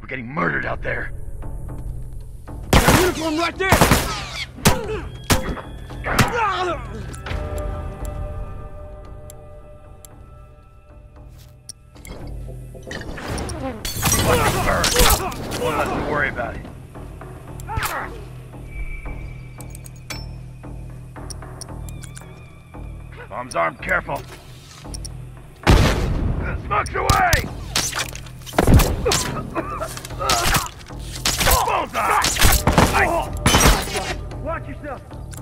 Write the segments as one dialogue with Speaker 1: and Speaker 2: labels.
Speaker 1: We're getting murdered out there.
Speaker 2: Uniform right there!
Speaker 1: Watch it burn. Won't let them worry about it. Bomb's armed, careful. Smoke's away! Bullseye! Watch yourself!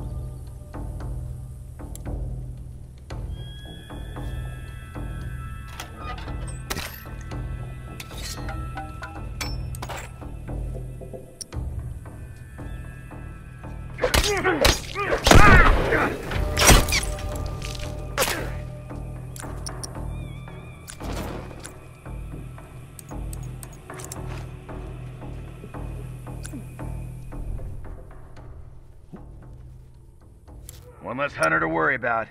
Speaker 1: One less hunter to worry about.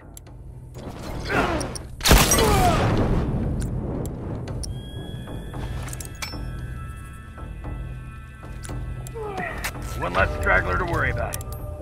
Speaker 1: One less straggler to worry about.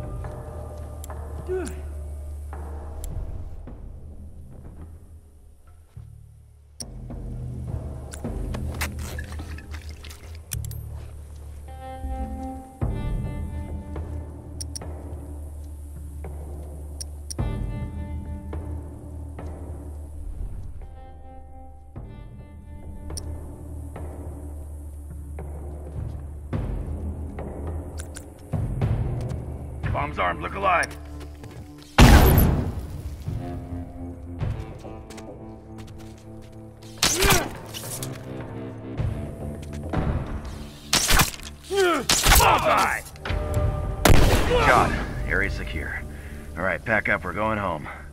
Speaker 1: Bomb's armed, look alive. Bullseye! God, area secure. All right, pack up, we're going home.